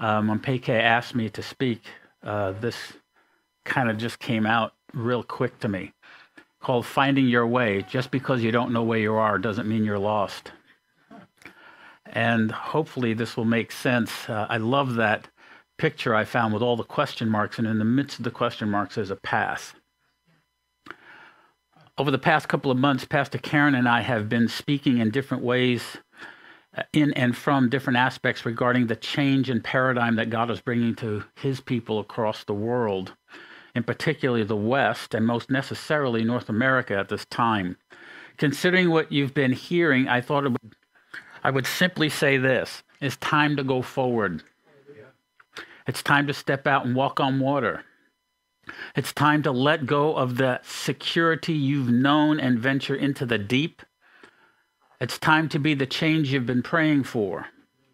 When PK asked me to speak, this kind of just came out real quick to me, called Finding Your Way. Just because you don't know where you are doesn't mean you're lost. And hopefully this will make sense. I love that picture I found with all the question marks, and in the midst of the question marks is a path. Over the past couple of months, Pastor Karen and I have been speaking in different ways in and from different aspects regarding the change in paradigm that God is bringing to his people across the world, and particularly the West, and most necessarily North America at this time. Considering what you've been hearing, I thought I would simply say this: it's time to go forward. It's time to step out and walk on water. It's time to let go of the security you've known and venture into the deep. It's time to be the change you've been praying for,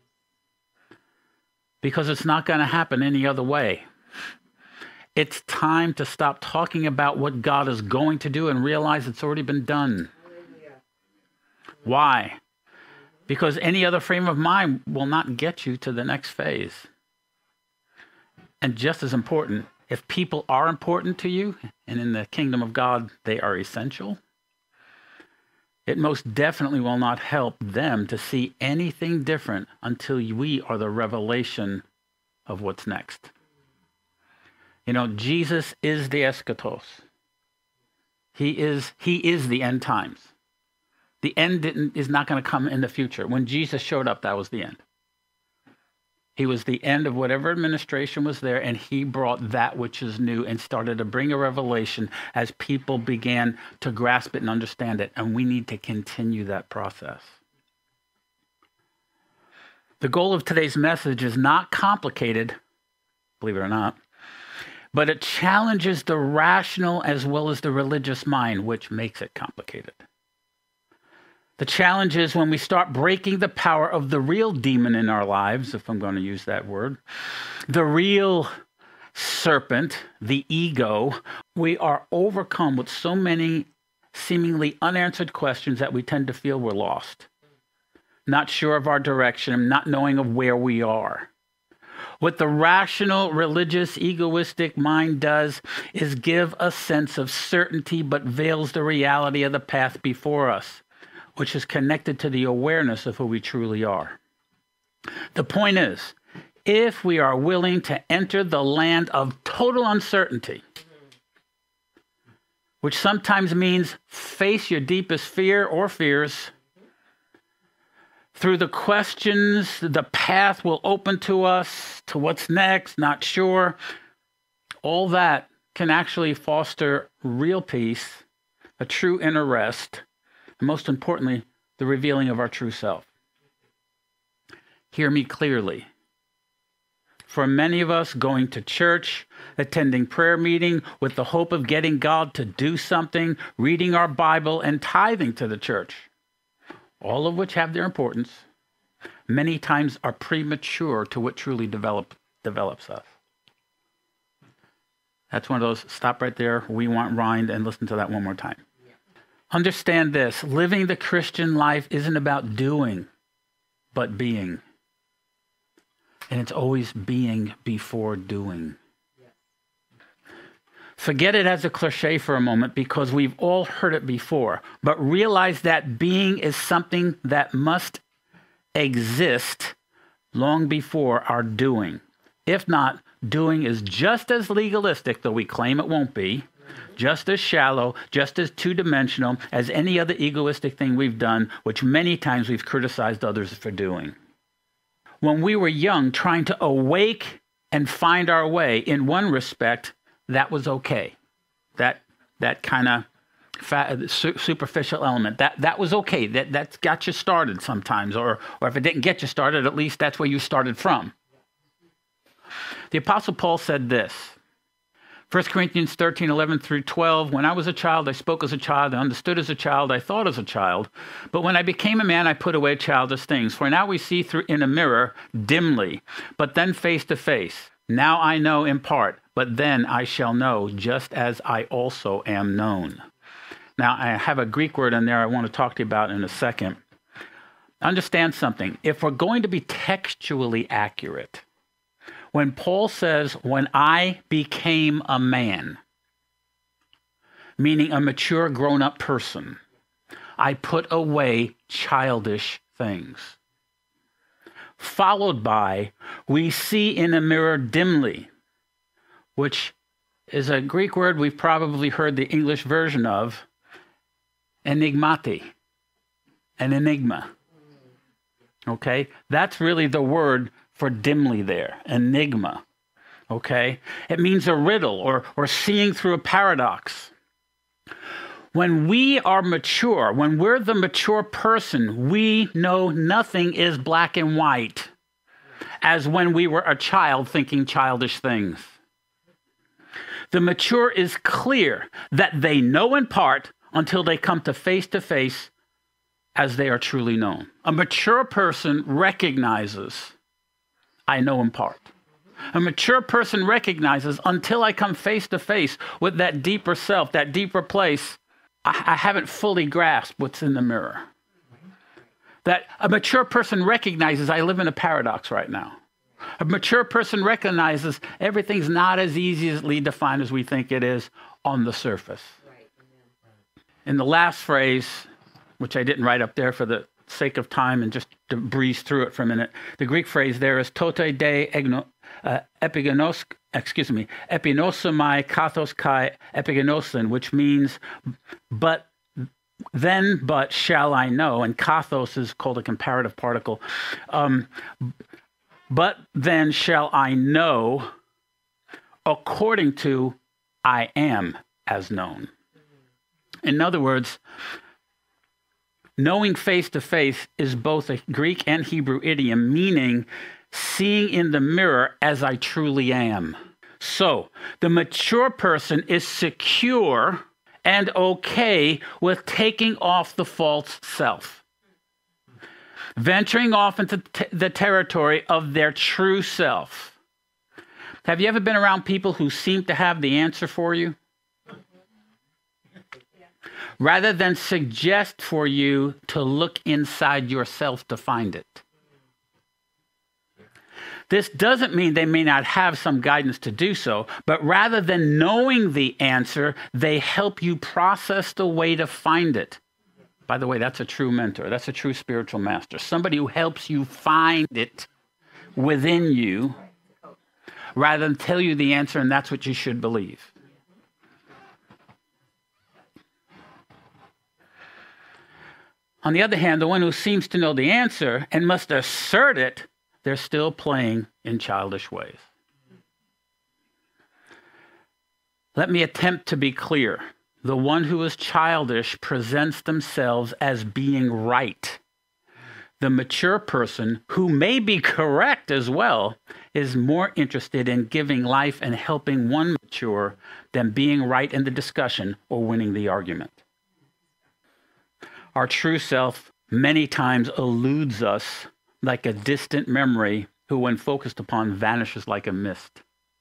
because it's not going to happen any other way. It's time to stop talking about what God is going to do and realize it's already been done. Why? Because any other frame of mind will not get you to the next phase. And just as important, if people are important to you, and in the kingdom of God, they are essential, it most definitely will not help them to see anything different until we are the revelation of what's next. You know, Jesus is the eschatos. He is the end times. The end is not going to come in the future. When Jesus showed up, that was the end. He was the end of whatever administration was there, and he brought that which is new and started to bring a revelation as people began to grasp it and understand it, and we need to continue that process. The goal of today's message is not complicated, believe it or not, but it challenges the rational as well as the religious mind, which makes it complicated. The challenge is when we start breaking the power of the real demon in our lives, if I'm going to use that word, the real serpent, the ego, we are overcome with so many seemingly unanswered questions that we tend to feel we're lost, not sure of our direction, not knowing of where we are. What the rational, religious, egoistic mind does is give a sense of certainty but veils the reality of the path before us, which is connected to the awareness of who we truly are. The point is, if we are willing to enter the land of total uncertainty, which sometimes means face your deepest fear or fears, through the questions, the path will open to us to what's next, not sure. All that can actually foster real peace, a true inner rest, and most importantly, the revealing of our true self. Hear me clearly. For many of us, going to church, attending prayer meeting with the hope of getting God to do something, reading our Bible, and tithing to the church, all of which have their importance, many times are premature to what truly develops us. That's one of those, stop right there, we want rind, and listen to that one more time. Understand this: living the Christian life isn't about doing, but being. And it's always being before doing. Forget it as a cliche for a moment, because we've all heard it before, but realize that being is something that must exist long before our doing. If not, doing is just as legalistic, though we claim it won't be, just as shallow, just as two-dimensional as any other egoistic thing we've done, which many times we've criticized others for doing. When we were young, trying to awake and find our way, in one respect, that was okay. That kind of superficial element, that was okay. That's got you started sometimes, or if it didn't get you started, at least that's where you started from. The Apostle Paul said this, 1 Corinthians 13, 11 through 12, when I was a child, I spoke as a child, I understood as a child, I thought as a child. But when I became a man, I put away childish things. For now we see through in a mirror dimly, but then face to face. Now I know in part, but then I shall know, just as I also am known. Now I have a Greek word in there I want to talk to you about in a second. Understand something. If we're going to be textually accurate, When Paul says, when I became a man, meaning a mature, grown-up person, I put away childish things. Followed by, we see in a mirror dimly, which is a Greek word we've probably heard the English version of, enigmati, an enigma. Okay? That's really the word for dimly there, enigma. Okay? It means a riddle or seeing through a paradox. When we are mature, when we're the mature person, we know nothing is black and white, as when we were a child thinking childish things. The mature is clear that they know in part until they come to face as they are truly known. A mature person recognizes, I know in part. A mature person recognizes, until I come face to face with that deeper self, that deeper place, I haven't fully grasped what's in the mirror. That a mature person recognizes, I live in a paradox right now. A mature person recognizes everything's not as easily defined as we think it is on the surface. In the last phrase, which I didn't write up there for the sake of time and just to breeze through it for a minute, the Greek phrase there is tote de epigenosomai kathos kai epigenosin, which means but shall I know, and kathos is called a comparative particle. But then shall I know according to I am as known. In other words, knowing face to face is both a Greek and Hebrew idiom, meaning seeing in the mirror as I truly am. So, the mature person is secure and okay with taking off the false self, venturing off into the territory of their true self. Have you ever been around people who seem to have the answer for you? Rather than suggest for you to look inside yourself to find it. This doesn't mean they may not have some guidance to do so, but rather than knowing the answer, they help you process the way to find it. By the way, that's a true mentor. That's a true spiritual master. Somebody who helps you find it within you rather than tell you the answer and that's what you should believe. On the other hand, the one who seems to know the answer and must assert it, they're still playing in childish ways. Let me attempt to be clear. The one who is childish presents themselves as being right. The mature person, who may be correct as well, is more interested in giving life and helping one mature than being right in the discussion or winning the argument. Our true self many times eludes us like a distant memory who, when focused upon, vanishes like a mist.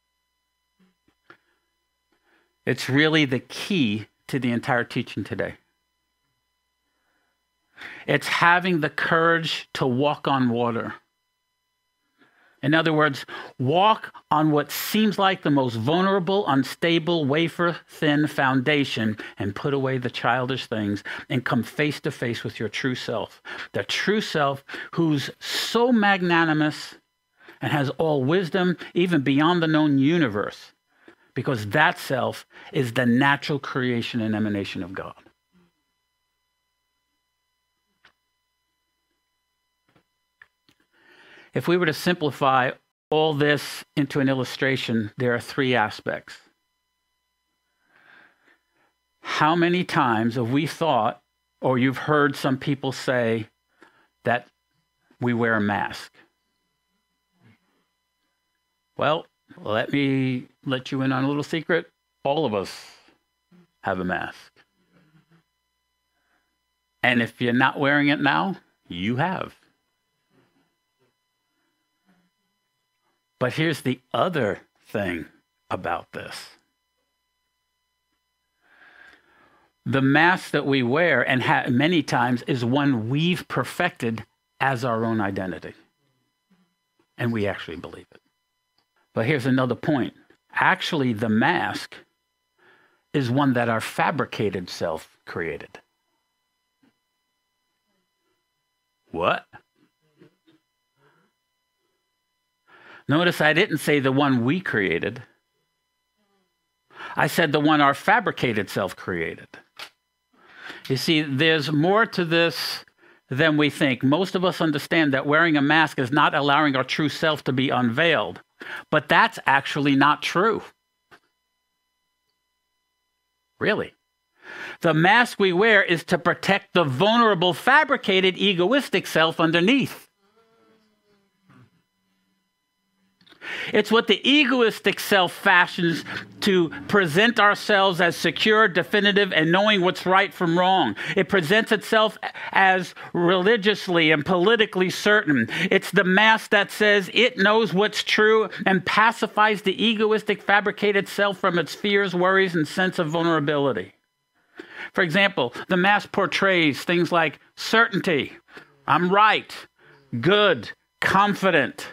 It's really the key to the entire teaching today. It's having the courage to walk on water. In other words, walk on what seems like the most vulnerable, unstable, wafer-thin foundation and put away the childish things and come face to face with your true self. The true self who's so magnanimous and has all wisdom, even beyond the known universe, because that self is the natural creation and emanation of God. If we were to simplify all this into an illustration, there are three aspects. How many times have we thought, or you've heard some people say, that we wear a mask? Well, let me let you in on a little secret. All of us have a mask. And if you're not wearing it now, you have. But here's the other thing about this. The mask that we wear, and many times, is one we've perfected as our own identity. And we actually believe it. But here's another point. Actually, the mask is one that our fabricated self created. What? Notice I didn't say the one we created. I said the one our fabricated self created. You see, there's more to this than we think. Most of us understand that wearing a mask is not allowing our true self to be unveiled. But that's actually not true. Really. The mask we wear is to protect the vulnerable, fabricated, egoistic self underneath. It's what the egoistic self fashions to present ourselves as secure, definitive, and knowing what's right from wrong. It presents itself as religiously and politically certain. It's the mask that says it knows what's true and pacifies the egoistic, fabricated self from its fears, worries, and sense of vulnerability. For example, the mask portrays things like certainty, I'm right, good, confident.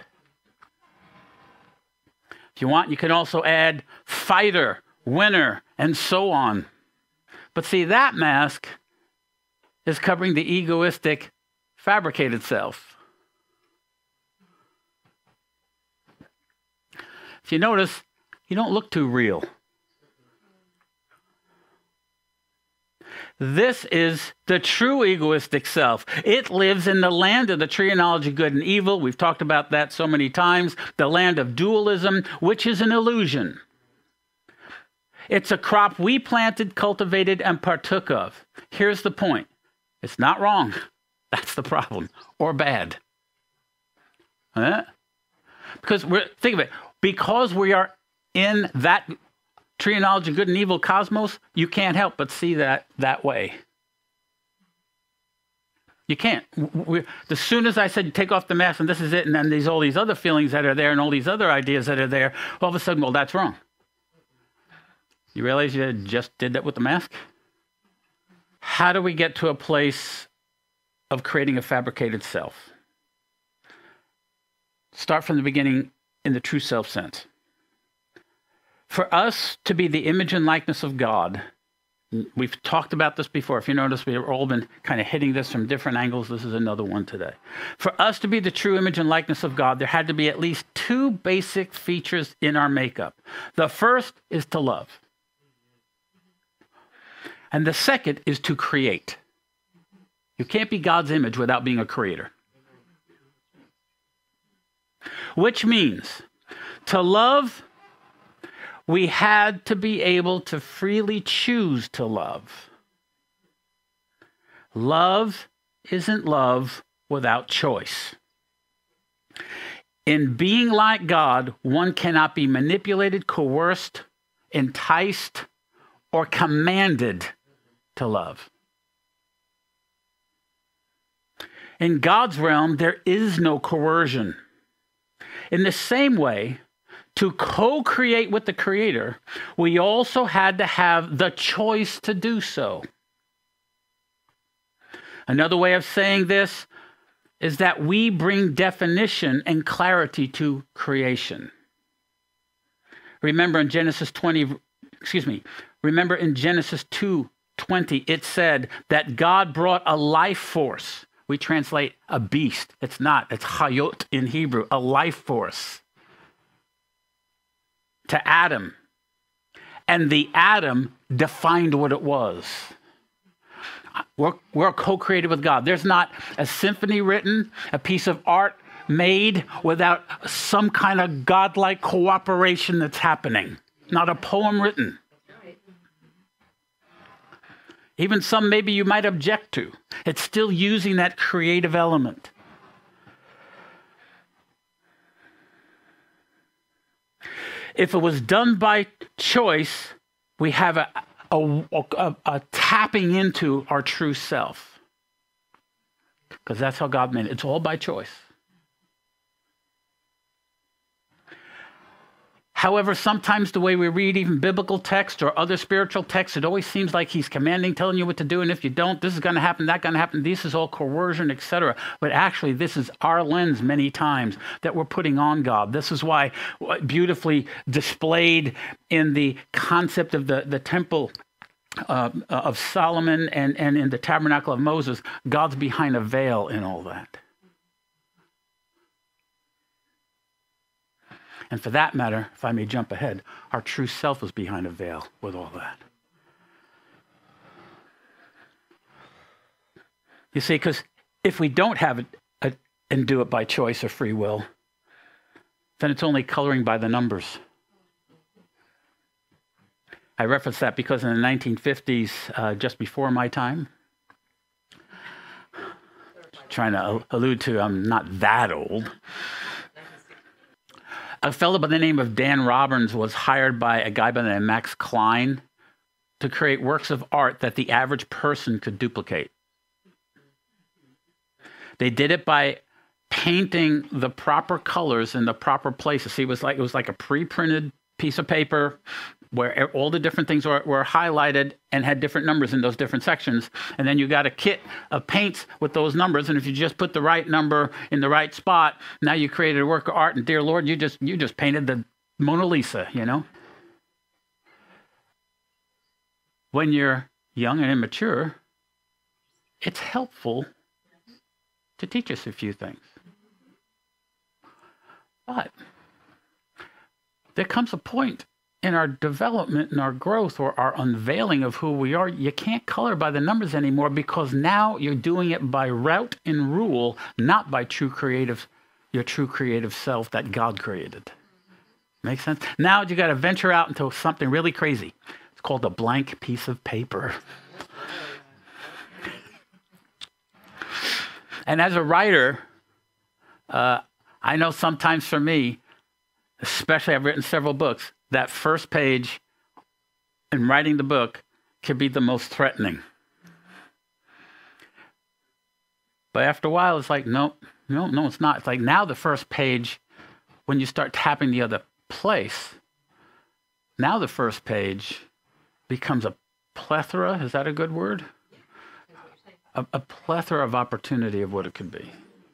If you want, you can also add fighter, winner, and so on. But see, that mask is covering the egoistic, fabricated self. If you notice, you don't look too real. This is the true egoistic self. It lives in the land of the tree of knowledge of good and evil. We've talked about that so many times. The land of dualism, which is an illusion. It's a crop we planted, cultivated, and partook of. Here's the point. It's not wrong. That's the problem. Or bad. Because think of it. Because we are in that tree of knowledge of good and evil cosmos, you can't help but see that way. You can't. As soon as I said, you take off the mask and this is it, and then there's all these other feelings that are there and all these other ideas that are there, all of a sudden, well, that's wrong. You realize you just did that with the mask? How do we get to a place of creating a fabricated self? Start from the beginning in the true self sense. For us to be the image and likeness of God, we've talked about this before. If you notice, we've all been kind of hitting this from different angles. This is another one today. For us to be the true image and likeness of God, there had to be at least two basic features in our makeup. The first is to love. And the second is to create. You can't be God's image without being a creator. Which means to love, we had to be able to freely choose to love. Love isn't love without choice. In being like God, one cannot be manipulated, coerced, enticed, or commanded to love. In God's realm, there is no coercion. In the same way, to co-create with the Creator, we also had to have the choice to do so. Another way of saying this is that we bring definition and clarity to creation. Remember in Genesis 2:20, it said that God brought a life force. We translate a beast. It's not. It's hayot in Hebrew, a life force. To Adam. And the Adam defined what it was. We're co-created with God. There's not a symphony written, a piece of art made without some kind of godlike cooperation that's happening. Not a poem written. Even some maybe you might object to. It's still using that creative element. If it was done by choice, we have a tapping into our true self. Because that's how God made it. It's all by choice. However, sometimes the way we read even biblical text or other spiritual texts, it always seems like he's commanding, telling you what to do, and if you don't, this is going to happen, that going to happen. This is all coercion, etc. But actually, this is our lens many times that we're putting on God. This is why beautifully displayed in the concept of the temple of Solomon and in the tabernacle of Moses, God's behind a veil in all that. And for that matter, if I may jump ahead, our true self is behind a veil with all that. You see, because if we don't have it and do it by choice or free will, then it's only coloring by the numbers. I reference that because in the 1950s, just before my time, trying to allude to I'm not that old, a fellow by the name of Dan Robbins was hired by a guy by the name of Max Klein to create works of art that the average person could duplicate. They did it by painting the proper colors in the proper places. See, it was like a pre-printed piece of paper where all the different things were highlighted and had different numbers in those different sections. And then you got a kit of paints with those numbers. And if you just put the right number in the right spot, now you created a work of art. And dear Lord, you just painted the Mona Lisa, you know? When you're young and immature, it's helpful to teach us a few things. But there comes a point in our development and our growth or our unveiling of who we are, you can't color by the numbers anymore because now you're doing it by route and rule, not by your true creative self that God created. Make sense? Now you got to venture out into something really crazy. It's called a blank piece of paper. And as a writer, I know sometimes for me, especially I've written several books, that first page in writing the book can be the most threatening. But after a while, it's like, no, it's not. It's like now the first page, when you start tapping the other place, now the first page becomes a plethora. Is that a good word? A plethora of opportunity of what it could be.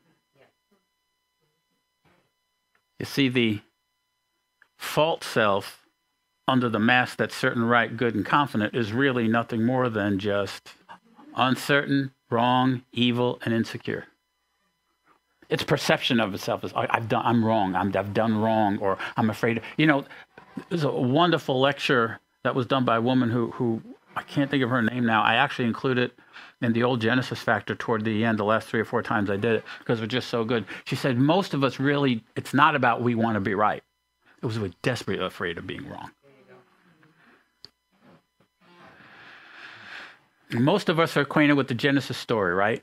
You see, the false self under the mask that's certain, right, good, and confident is really nothing more than just uncertain, wrong, evil, and insecure. Its perception of itself is, I'm wrong, I've done wrong, or I'm afraid. You know, there's a wonderful lecture that was done by a woman who I can't think of her name now. I actually included in the old Genesis Factor toward the end, the last 3 or 4 times I did it, because it was just so good. She said, most of us really, it's not about we want to be right. It was we're desperately afraid of being wrong. Most of us are acquainted with the Genesis story, right?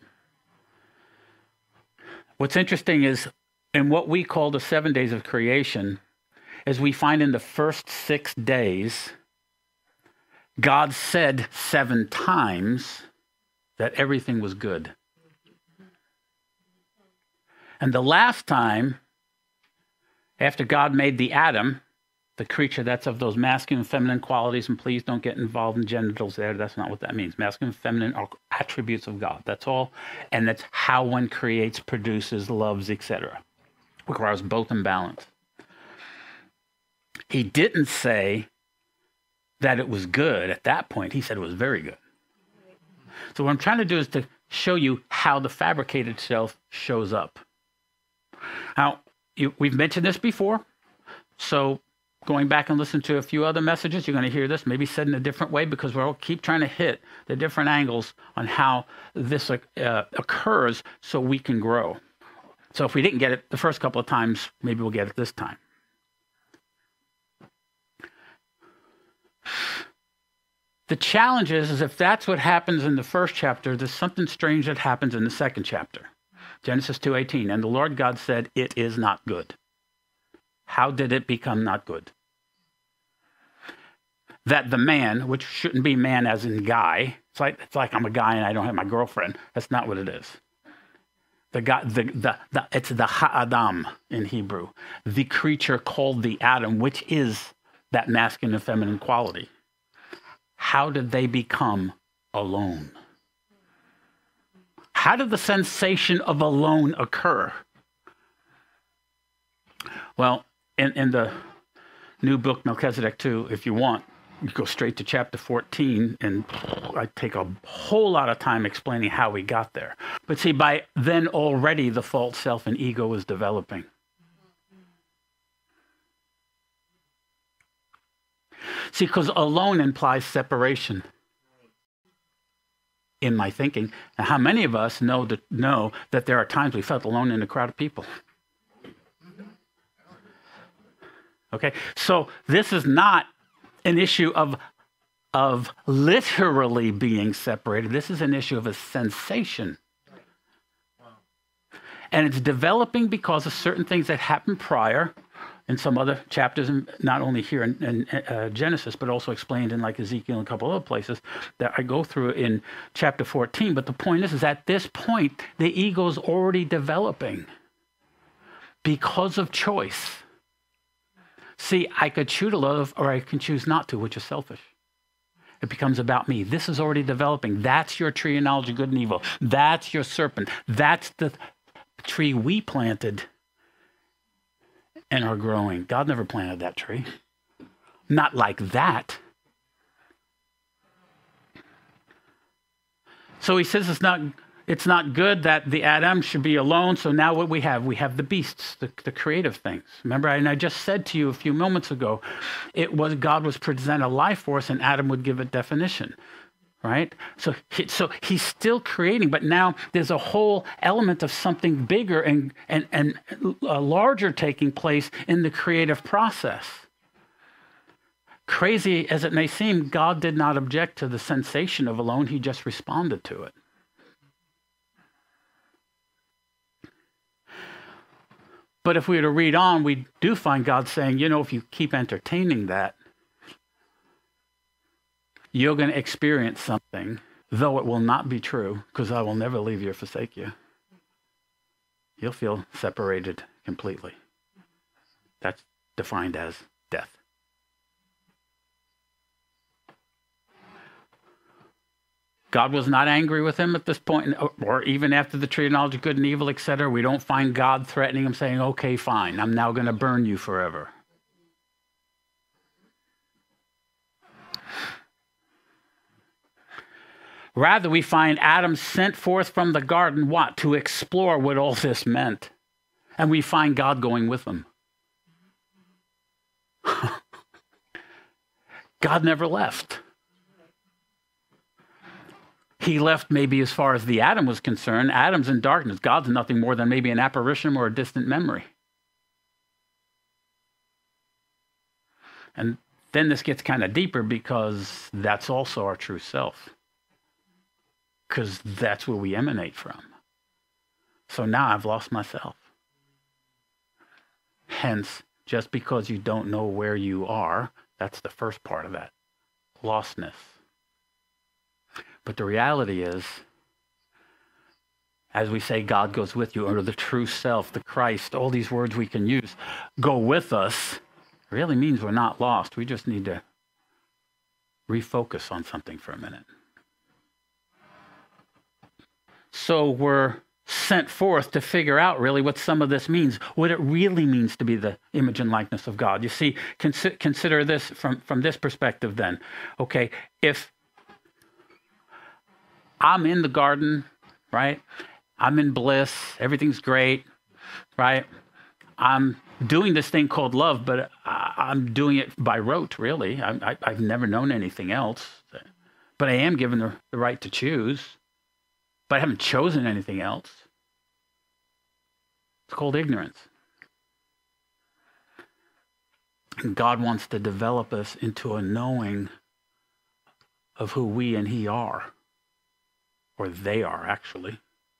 What's interesting is in what we call the 7 days of creation, is we find in the first 6 days, God said 7 times that everything was good. And the last time, after God made the Adam, the creature that's of those masculine and feminine qualities, and please don't get involved in genitals there. That's not what that means. Masculine and feminine are attributes of God. That's all. And that's how one creates, produces, loves, etc. Requires both in balance. He didn't say that it was good at that point. He said it was very good. So what I'm trying to do is to show you how the fabricated self shows up. Now, we've mentioned this before, so going back and listen to a few other messages, you're going to hear this, maybe said in a different way, because we'll keep trying to hit the different angles on how this occurs so we can grow. So if we didn't get it the first couple of times, maybe we'll get it this time. The challenge is if that's what happens in the first chapter, there's something strange that happens in the second chapter. Genesis 2:18, and the Lord God said, it is not good. How did it become not good? That the man, which shouldn't be man as in guy, it's like I'm a guy and I don't have my girlfriend. That's not what it is. It's the ha'adam in Hebrew, the creature called the Adam, which is that masculine and feminine quality. How did they become alone? How did the sensation of alone occur? Well, in the new book, Melchizedek 2, if you want, you go straight to chapter 14, and I take a whole lot of time explaining how we got there. But see, by then already the false self and ego was developing. See, because alone implies separation in my thinking. And how many of us know that there are times we felt alone in a crowd of people? Okay, so this is not an issue of literally being separated. This is an issue of a sensation. And it's developing because of certain things that happened prior in some other chapters, and not only here in Genesis, but also explained in like Ezekiel and a couple other places that I go through in chapter 14. But the point is at this point, the ego's already developing because of choice. See, I could choose to love or I can choose not to, which is selfish. It becomes about me. This is already developing. That's your tree of knowledge of good and evil. That's your serpent. That's the tree we planted and are growing. God never planted that tree. Not like that. So he says it's not good that the Adam should be alone. So now what we have the beasts, the creative things. Remember, and I just said to you a few moments ago, God was present a life force and Adam would give it definition, right? So he's still creating, but now there's a whole element of something bigger and larger taking place in the creative process. Crazy as it may seem, God did not object to the sensation of alone. He just responded to it. But if we were to read on, we do find God saying, if you keep entertaining that, you're going to experience something, though it will not be true, because I will never leave you or forsake you. You'll feel separated completely. That's defined as death. God was not angry with him at this point, or even after the tree of knowledge of good and evil, etc. We don't find God threatening him, saying, okay, fine, I'm now going to burn you forever. Rather, we find Adam sent forth from the garden, what? To explore what all this meant. And we find God going with them. God never left. He left maybe as far as the Adam was concerned. Adam's in darkness. God's nothing more than maybe an apparition or a distant memory. And then this gets kind of deeper because that's also our true self. Because that's where we emanate from. So now I've lost myself. Hence, just because you don't know where you are, that's the first part of that. Lostness. But the reality is, as we say, God goes with you, or the true self, the Christ, all these words we can use, go with us, really means we're not lost. We just need to refocus on something for a minute. So we're sent forth to figure out really what some of this means, what it really means to be the image and likeness of God. You see, consider this from this perspective then. Okay, if I'm in the garden, right? I'm in bliss. Everything's great, right? I'm doing this thing called love, but I'm doing it by rote, really. I've never known anything else. But I am given the right to choose. But I haven't chosen anything else. It's called ignorance. And God wants to develop us into a knowing of who we and He are. Or they are, actually.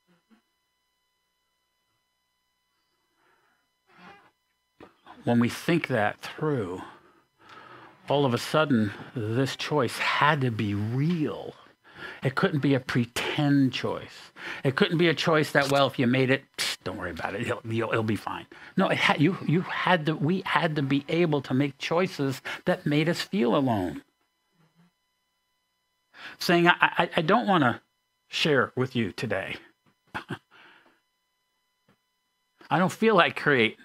When we think that through, all of a sudden, this choice had to be real. It couldn't be a pretend choice. It couldn't be a choice that, well, if you made it, don't worry about it. It'll be fine. No, we had to be able to make choices that made us feel alone. Saying, I don't want to share with you today. I don't feel like creating.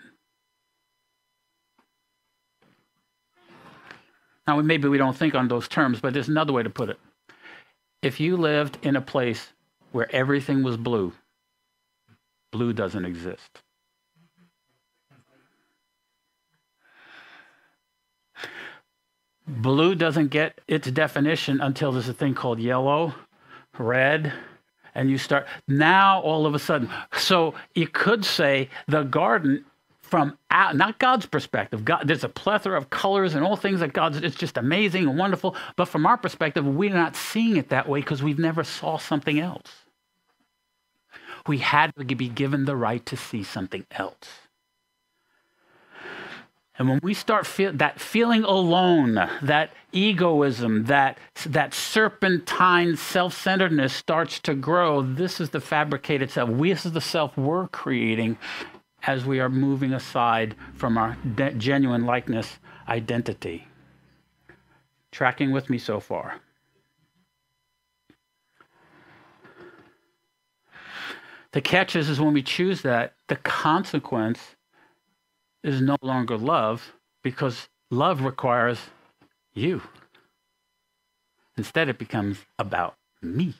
Now, maybe we don't think on those terms, but there's another way to put it. If you lived in a place where everything was blue, blue doesn't exist. Blue doesn't get its definition until there's a thing called yellow, red, and you start, now all of a sudden. So you could say the garden from not God's perspective. God, there's a plethora of colors and all things that it's just amazing and wonderful. But from our perspective, we're not seeing it that way because we've never saw something else. We had to be given the right to see something else. And when we start that feeling alone, that egoism, that serpentine self-centeredness starts to grow, this is the fabricated self. This is the self we're creating as we are moving aside from our genuine likeness identity. Tracking with me so far? The catch is when we choose that, the consequence is no longer love, because love requires you. Instead, it becomes about me,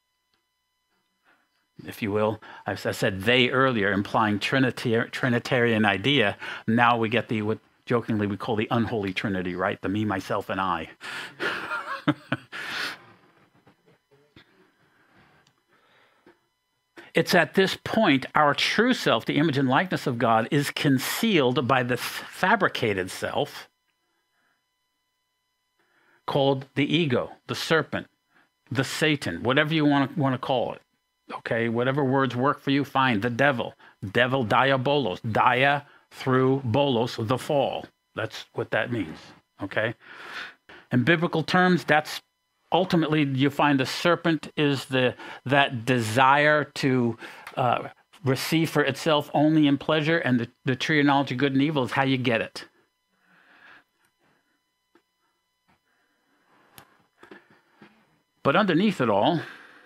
if you will. I said they earlier, implying Trinitarian idea. Now we get what jokingly we call the unholy Trinity, right? The me, myself, and I. It's at this point our true self, the image and likeness of God, is concealed by the fabricated self called the ego, the serpent, the Satan, whatever you want to call it. Okay, whatever words work for you, fine. The devil, diabolos, dia through bolos, the fall. That's what that means. Okay, in biblical terms, that's ultimately, you find the serpent is that desire to receive for itself only in pleasure, and the tree of knowledge of good and evil is how you get it. But underneath it all,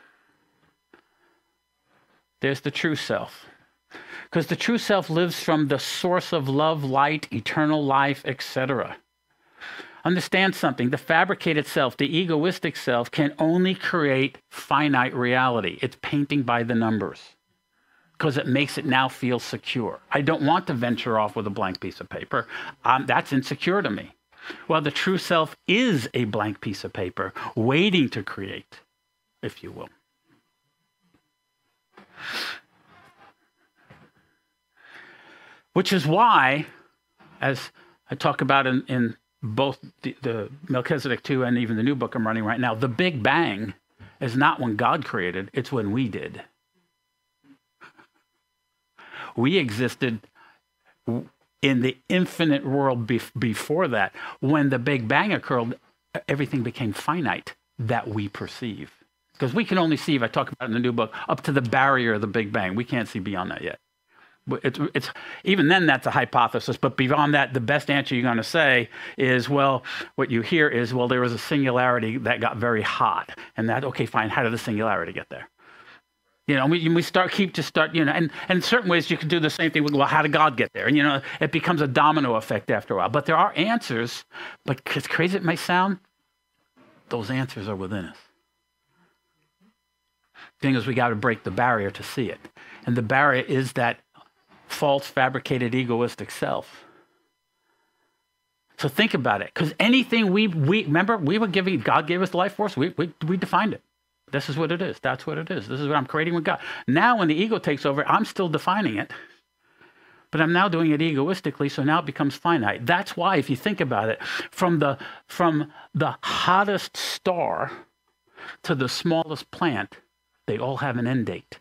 there's the true self. Because the true self lives from the source of love, light, eternal life, etc. Understand something. The fabricated self, the egoistic self, can only create finite reality. It's painting by the numbers because it makes it now feel secure. I don't want to venture off with a blank piece of paper. That's insecure to me. Well, the true self is a blank piece of paper waiting to create, if you will. Which is why, as I talk about in both the Melchizedek 2 and even the new book I'm running right now, the Big Bang is not when God created, it's when we did. We existed in the infinite world before that. When the Big Bang occurred, everything became finite that we perceive. Because we can only see, if I talk about it in the new book, up to the barrier of the Big Bang. We can't see beyond that yet. It's even then, that's a hypothesis. But beyond that, the best answer you're going to say is, well, what you hear is, well, there was a singularity that got very hot, and that, okay, fine. How did the singularity get there? You know, we start, you know, and in certain ways you can do the same thing with, well, how did God get there? And, you know, it becomes a domino effect after a while. But there are answers, but as crazy as it may sound, those answers are within us. The thing is, we got to break the barrier to see it. And the barrier is that false, fabricated, egoistic self. So think about it, because anything we remember, we were giving, God gave us the life force, we defined it. This is what it is. That's what it is. This is what I'm creating with God. Now when the ego takes over, I'm still defining it, but I'm now doing it egoistically, so now it becomes finite. That's why, if you think about it, from the hottest star to the smallest plant, they all have an end date.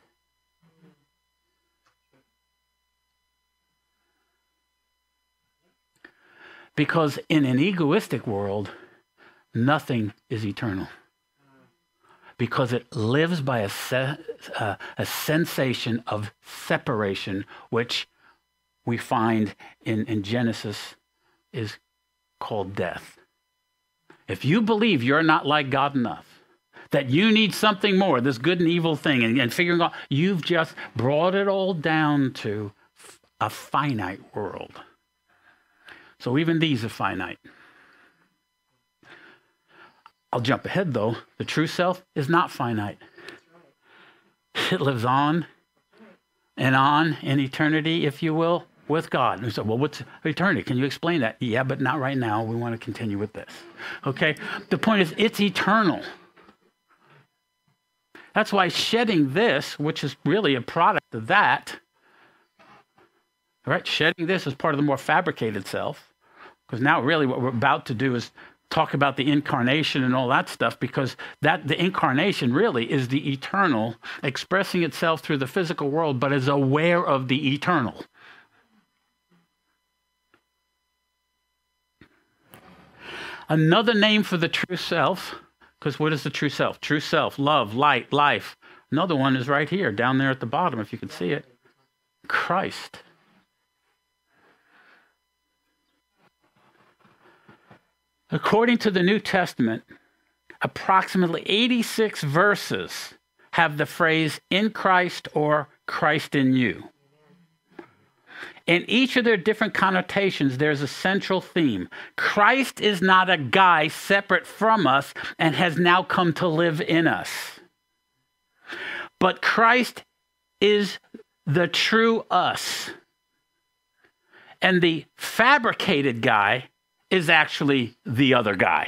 Because in an egoistic world, nothing is eternal. because it lives by a sensation of separation, which we find in Genesis is called death. If you believe you're not like God enough, that you need something more, this good and evil thing, and figuring out, you've just brought it all down to a finite world. So even these are finite. I'll jump ahead, though. The true self is not finite. It lives on and on in eternity, if you will, with God. And we say, well, what's eternity? Can you explain that? Yeah, but not right now. We want to continue with this. Okay? The point is, it's eternal. That's why shedding this, which is really a product of that, right? Shedding this is part of the more fabricated self. Because now really what we're about to do is talk about the incarnation and all that stuff, because the incarnation really is the eternal expressing itself through the physical world, but is aware of the eternal. Another name for the true self, because what is the true self? True self, love, light, life. Another one is right here, down there at the bottom, if you can see it. Christ. According to the New Testament, approximately 86 verses have the phrase "in Christ" or "Christ in you." In each of their different connotations, there's a central theme. Christ is not a guy separate from us and has now come to live in us. But Christ is the true us. And the fabricated guy is actually the other guy.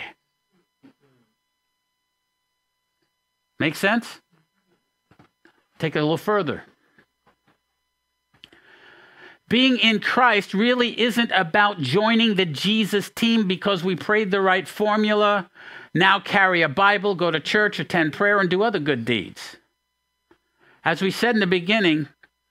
Make sense? Take it a little further. Being in Christ really isn't about joining the Jesus team because we prayed the right formula, now carry a Bible, go to church, attend prayer, and do other good deeds. As we said in the beginning,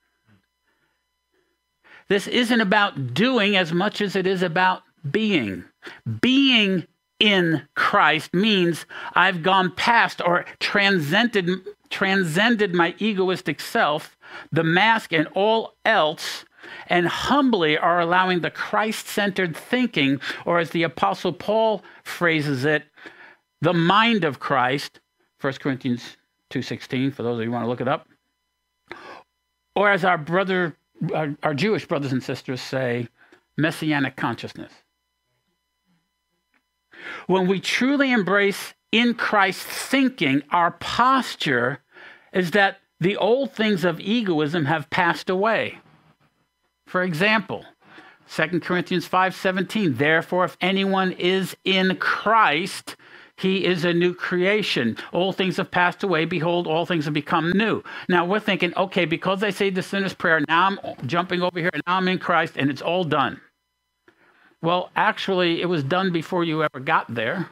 this isn't about doing as much as it is about being. Being in Christ means I've gone past or transcended my egoistic self, the mask and all else, and humbly are allowing the Christ-centered thinking, or as the Apostle Paul phrases it, the mind of Christ, 1 Corinthians 2:16, for those of you who want to look it up, or as our Jewish brothers and sisters say, messianic consciousness. When we truly embrace in Christ thinking, our posture is that the old things of egoism have passed away. For example, 2 Corinthians 5:17, therefore, if anyone is in Christ, he is a new creation. Old things have passed away. Behold, all things have become new. Now we're thinking, okay, because I say the sinner's prayer, now I'm jumping over here, and now I'm in Christ, and it's all done. Well, actually, it was done before you ever got there.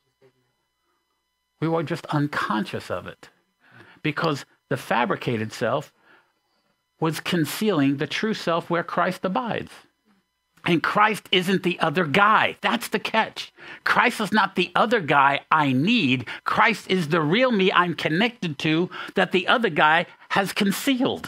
We were just unconscious of it because the fabricated self was concealing the true self where Christ abides. And Christ isn't the other guy. That's the catch. Christ is not the other guy I need. Christ is the real me I'm connected to that the other guy has concealed.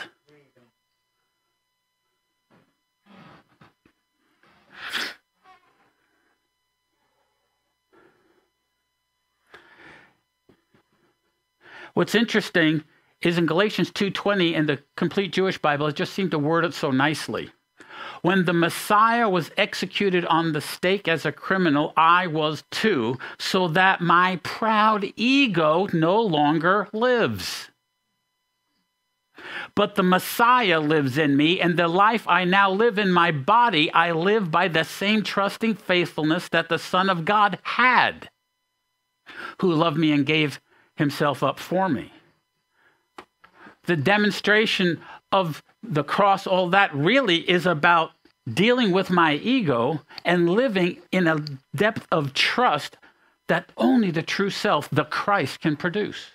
What's interesting is in Galatians 2:20 in the Complete Jewish Bible, it just seemed to word it so nicely. When the Messiah was executed on the stake as a criminal, I was too, so that my proud ego no longer lives. But the Messiah lives in me, and the life I now live in my body, I live by the same trusting faithfulness that the Son of God had, who loved me and gave himself up for me. The demonstration of the cross, all that really is about dealing with my ego and living in a depth of trust that only the true self, the Christ, can produce.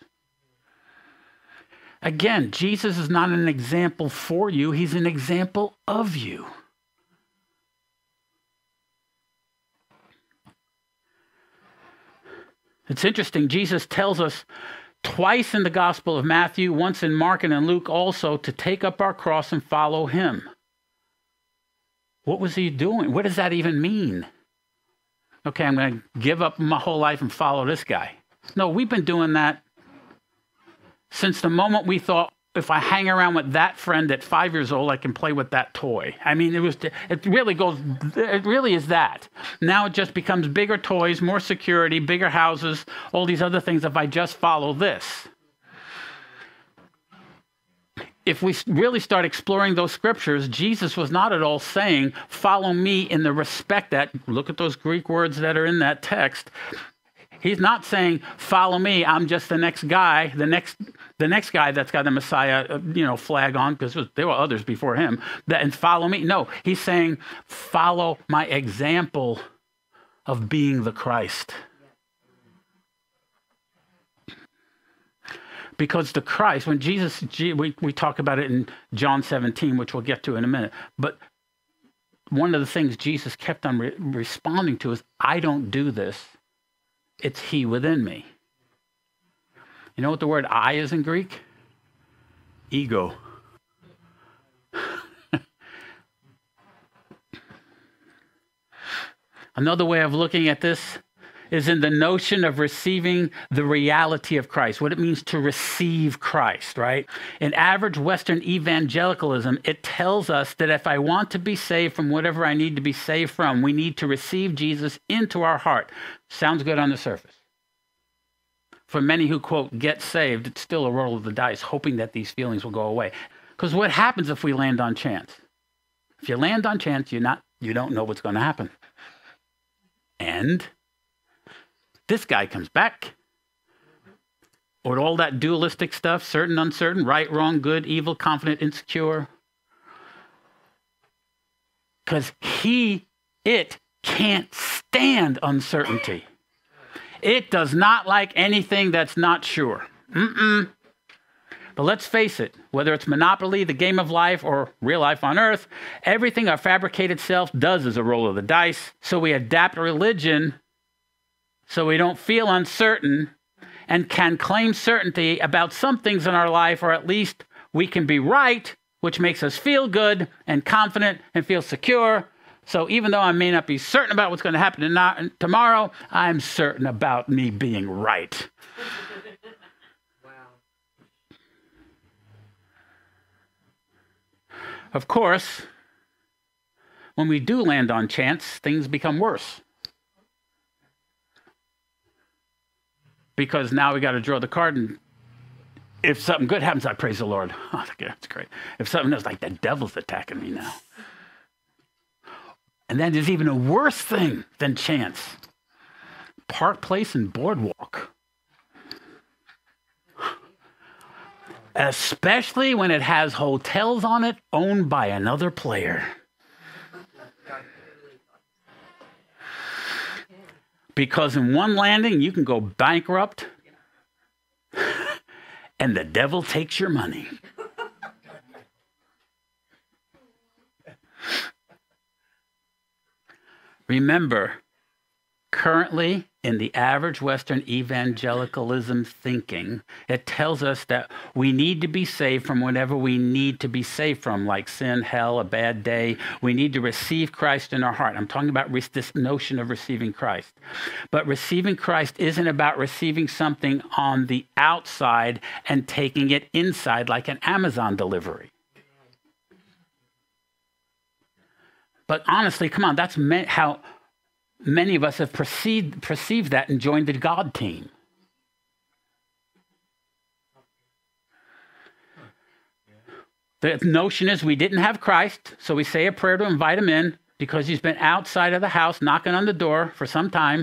Again, Jesus is not an example for you, he's an example of you. It's interesting, Jesus tells us twice in the Gospel of Matthew, once in Mark and in Luke also, to take up our cross and follow him. What was he doing? What does that even mean? Okay, I'm going to give up my whole life and follow this guy. No, we've been doing that since the moment we thought, if I hang around with that friend at 5 years old, I can play with that toy. I mean, it really is that. Now it just becomes bigger toys, more security, bigger houses, all these other things if I just follow this. If we really start exploring those scriptures, Jesus was not at all saying, follow me in the respect that, look at those Greek words that are in that text. He's not saying, follow me, I'm just the next guy, the next guy that's got the Messiah, flag on, because there were others before him, and follow me. No, he's saying, follow my example of being the Christ. Because the Christ, when Jesus, we talk about it in John 17, which we'll get to in a minute, but one of the things Jesus kept on responding to is, I don't do this. It's he within me. You know what the word I is in Greek? Ego. Another way of looking at this is in the notion of receiving the reality of Christ, what it means to receive Christ, right? In average Western evangelicalism, it tells us that if I want to be saved from whatever I need to be saved from, we need to receive Jesus into our heart. Sounds good on the surface. For many who, quote, get saved, it's still a roll of the dice, hoping that these feelings will go away. Because what happens if we land on chance? If you land on chance, you don't know what's going to happen. And this guy comes back, or all that dualistic stuff, certain, uncertain, right, wrong, good, evil, confident, insecure. Because it can't stand uncertainty. It does not like anything that's not sure. But let's face it, whether it's Monopoly, the game of life, or real life on earth, everything our fabricated self does is a roll of the dice. So we adapt religion so we don't feel uncertain and can claim certainty about some things in our life, or at least we can be right, which makes us feel good and confident and feel secure. So even though I may not be certain about what's going to happen tomorrow, I'm certain about me being right. Wow. Of course, when we do land on chance, things become worse. Because now we got to draw the card, and if something good happens, I praise the Lord. Oh, that's great. If something else, like the devil's attacking me now. And then there's even a worse thing than chance. Park Place and Boardwalk. Especially when it has hotels on it owned by another player. Because in one landing, you can go bankrupt and the devil takes your money. Remember, currently in the average Western evangelicalism thinking, it tells us that we need to be saved from whatever we need to be saved from, like sin, hell, a bad day. We need to receive Christ in our heart. I'm talking about this notion of receiving Christ. But receiving Christ isn't about receiving something on the outside and taking it inside like an Amazon delivery. But honestly, come on, that's how many of us have perceived that and joined the God team. The notion is we didn't have Christ, so we say a prayer to invite him in because he's been outside of the house knocking on the door for some time.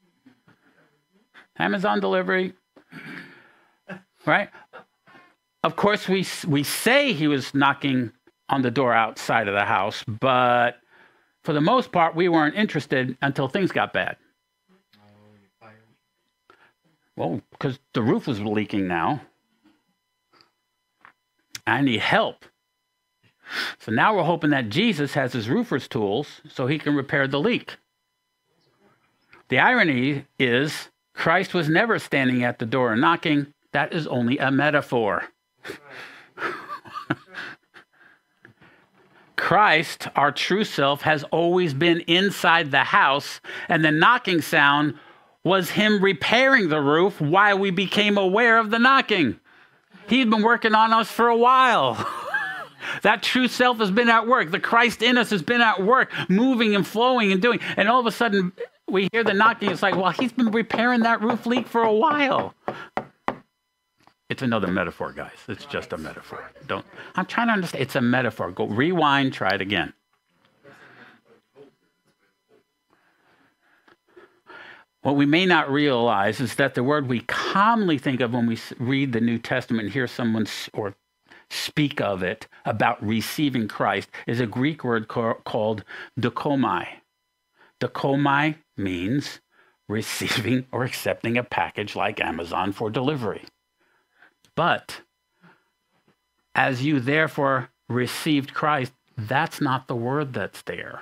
Amazon delivery, right? Of course, we say he was knocking on the door outside of the house, but for the most part, we weren't interested until things got bad. Well, because the roof was leaking now. I need help. So now we're hoping that Jesus has his roofer's tools so he can repair the leak. The irony is, Christ was never standing at the door and knocking. That is only a metaphor. Christ, our true self, has always been inside the house, and the knocking sound was him repairing the roof while we became aware of the knocking. He'd been working on us for a while. That true self has been at work. The Christ in us has been at work, moving and flowing and doing. And all of a sudden, we hear the knocking. It's like, well, he's been repairing that roof leak for a while. It's another metaphor, guys. It's just a metaphor. I'm trying to understand. It's a metaphor. Go rewind, try it again. What we may not realize is that the word we commonly think of when we read the New Testament and hear someone or speak of it about receiving Christ is a Greek word called dokomai. Dokomai means receiving or accepting a package like Amazon for delivery. But as you therefore received Christ, that's not the word that's there.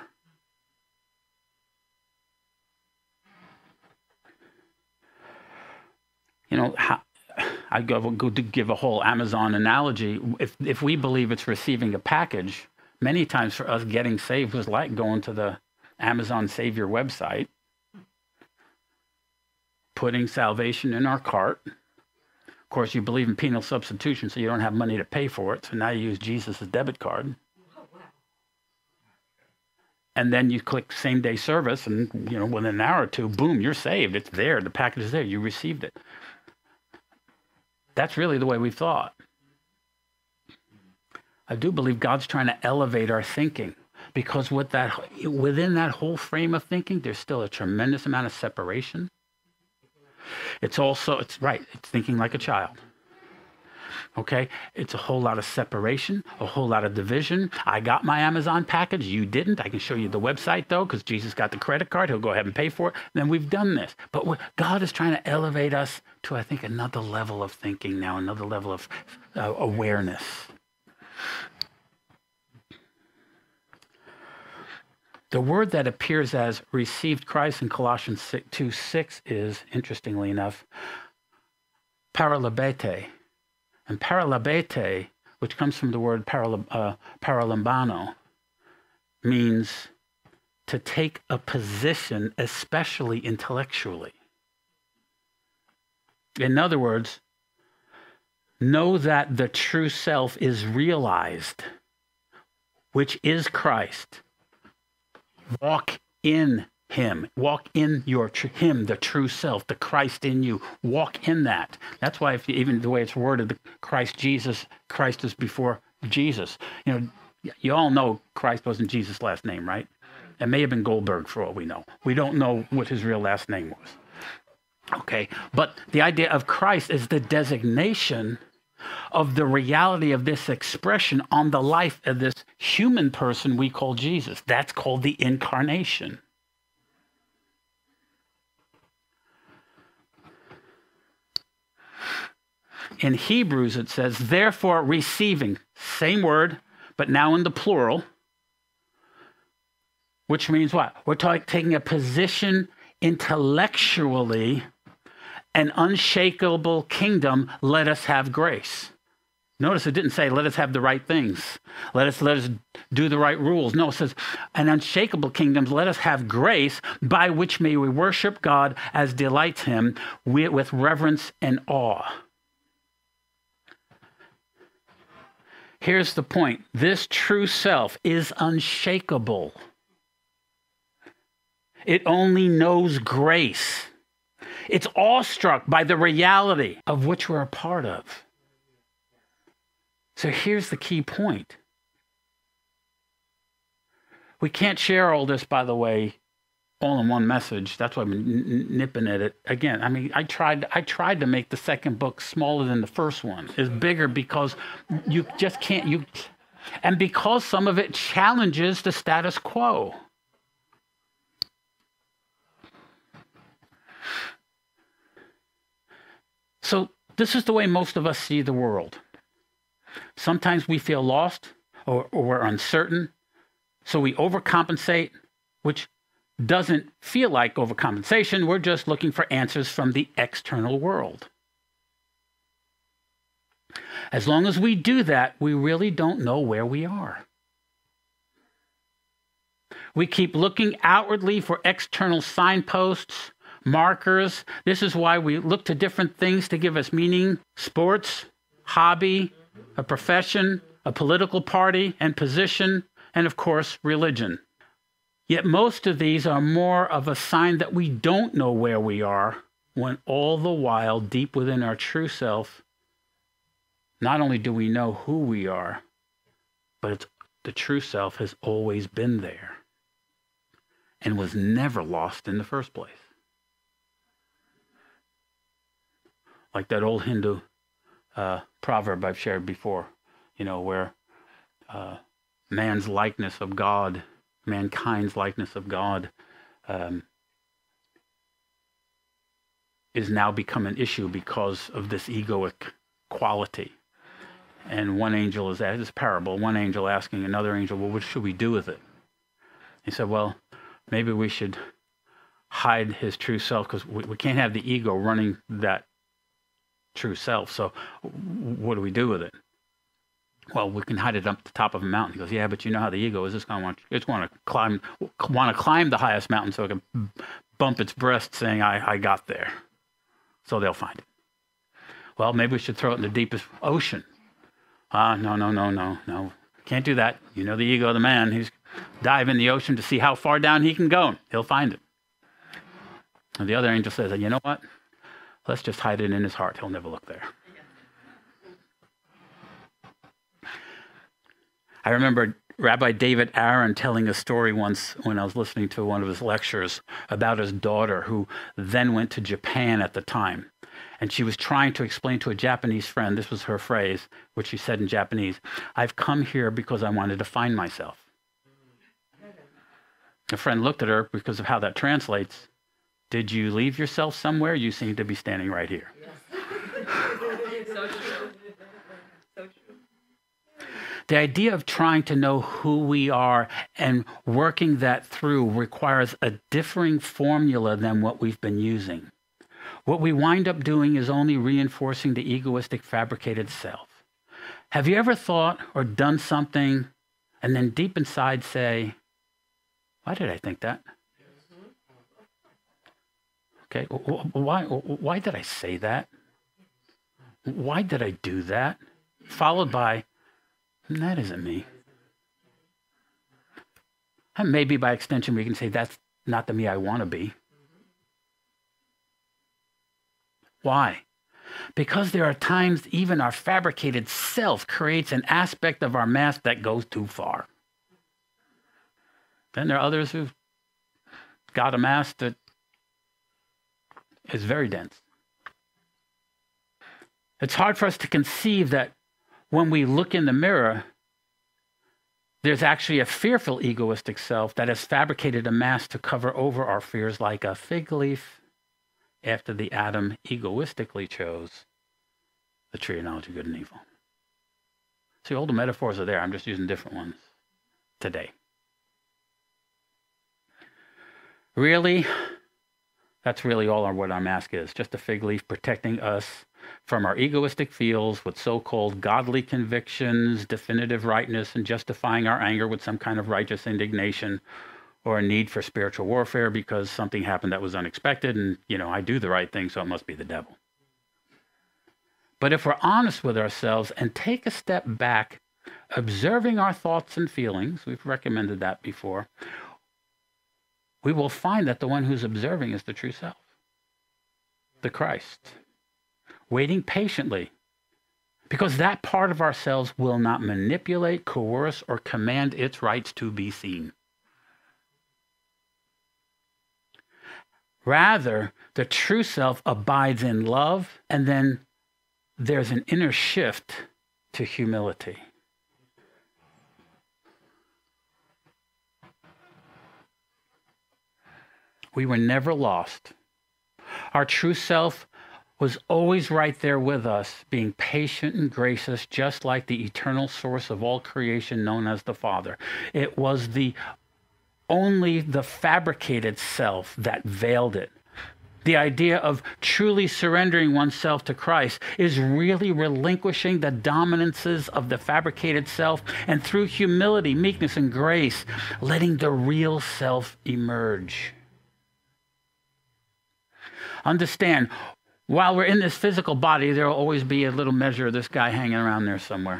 You know, I go to give a whole Amazon analogy. If we believe it's receiving a package, many times for us getting saved was like going to the Amazon Savior website, putting salvation in our cart. Of course, you believe in penal substitution, so you don't have money to pay for it. So now you use Jesus' debit card. And then you click same-day service, and within an hour or two, boom, you're saved. It's there. The package is there. You received it. That's really the way we've thought. I do believe God's trying to elevate our thinking, because within that whole frame of thinking, there's still a tremendous amount of separation. It's thinking like a child. Okay? It's a whole lot of separation, a whole lot of division. I got my Amazon package. You didn't. I can show you the website, though, because Jesus got the credit card. He'll go ahead and pay for it. And then we've done this. But God is trying to elevate us to, I think, another level of thinking now, another level of awareness. The word that appears as received Christ in Colossians 2:6 is, interestingly enough, paralabete. And paralabete, which comes from the word paralambano, means to take a position, especially intellectually. In other words, know that the true self is realized, which is Christ. Walk in him. Walk in him, the true self, the Christ in you. Walk in that. That's why even the way it's worded, the Christ Jesus, Christ is before Jesus. You all know Christ wasn't Jesus' last name, right? It may have been Goldberg for all we know. We don't know what his real last name was. Okay, but the idea of Christ is the designation of the reality of this expression on the life of this human person we call Jesus. That's called the incarnation. In Hebrews, it says, therefore receiving, same word, but now in the plural, which means what? We're taking a position intellectually, an unshakable kingdom, let us have grace. Notice it didn't say, let us have the right things. Let us do the right rules. No, it says, an unshakable kingdom, let us have grace, by which may we worship God as delights him with reverence and awe. Here's the point. This true self is unshakable. It only knows grace. It's awestruck by the reality of which we're a part of. So here's the key point. We can't share all this, by the way, all in one message. That's why I'm nipping at it. Again, I mean, I tried to make the second book smaller than the first one. It's bigger because you just can't, and because some of it challenges the status quo. So this is the way most of us see the world. Sometimes we feel lost or we're uncertain, so we overcompensate, which doesn't feel like overcompensation. We're just looking for answers from the external world. As long as we do that, we really don't know where we are. We keep looking outwardly for external signposts, markers. This is why we look to different things to give us meaning: sports, hobby, a profession, a political party and position, and of course, religion. Yet most of these are more of a sign that we don't know where we are, when all the while, deep within our true self, not only do we know who we are, but the true self has always been there and was never lost in the first place. Like that old Hindu proverb I've shared before, where mankind's likeness of God is now become an issue because of this egoic quality. And one angel is at this parable, one angel asking another angel, well, what should we do with it? He said, well, maybe we should hide his true self, because we can't have the ego running that true self. So what do we do with it? Well, we can hide it up the top of a mountain. He goes, yeah, but you know how the ego is. It's going to climb the highest mountain so it can bump its breast saying, I got there. So they'll find it. Well, maybe we should throw it in the deepest ocean. No. Can't do that. You know the ego of the man. He's dive in the ocean to see how far down he can go. He'll find it. And the other angel says, you know what? Let's just hide it in his heart. He'll never look there. I remember Rabbi David Aaron telling a story once when I was listening to one of his lectures about his daughter, who then went to Japan at the time. And she was trying to explain to a Japanese friend, this was her phrase, which she said in Japanese, I've come here because I wanted to find myself. A friend looked at her because of how that translates. Did you leave yourself somewhere? You seem to be standing right here. Yes. So true. So true. The idea of trying to know who we are and working that through requires a differing formula than what we've been using. What we wind up doing is only reinforcing the egoistic, fabricated self. Have you ever thought or done something and then deep inside say, why did I think that? Okay, why did I say that? Why did I do that? Followed by, that isn't me. And maybe by extension, we can say, that's not the me I want to be. Why? Because there are times even our fabricated self creates an aspect of our mask that goes too far. Then there are others who've got a mask that is very dense. It's hard for us to conceive that when we look in the mirror, there's actually a fearful egoistic self that has fabricated a mask to cover over our fears, like a fig leaf after the Adam egoistically chose the tree of knowledge of good and evil. See, all the metaphors are there. I'm just using different ones today. Really, that's really all what our mask is, just a fig leaf protecting us from our egoistic feels with so-called godly convictions, definitive rightness, and justifying our anger with some kind of righteous indignation or a need for spiritual warfare because something happened that was unexpected and, I do the right thing, so it must be the devil. But if we're honest with ourselves and take a step back, observing our thoughts and feelings, we've recommended that before, we will find that the one who's observing is the true self, the Christ, waiting patiently, because that part of ourselves will not manipulate, coerce, or command its rights to be seen. Rather, the true self abides in love, and then there's an inner shift to humility. We were never lost. Our true self was always right there with us, being patient and gracious, just like the eternal source of all creation known as the Father. It was only the fabricated self that veiled it, The idea of truly surrendering oneself to Christ is really relinquishing the dominances of the fabricated self, and through humility, meekness, and grace, letting the real self emerge. Understand, while we're in this physical body, there will always be a little measure of this guy hanging around there somewhere.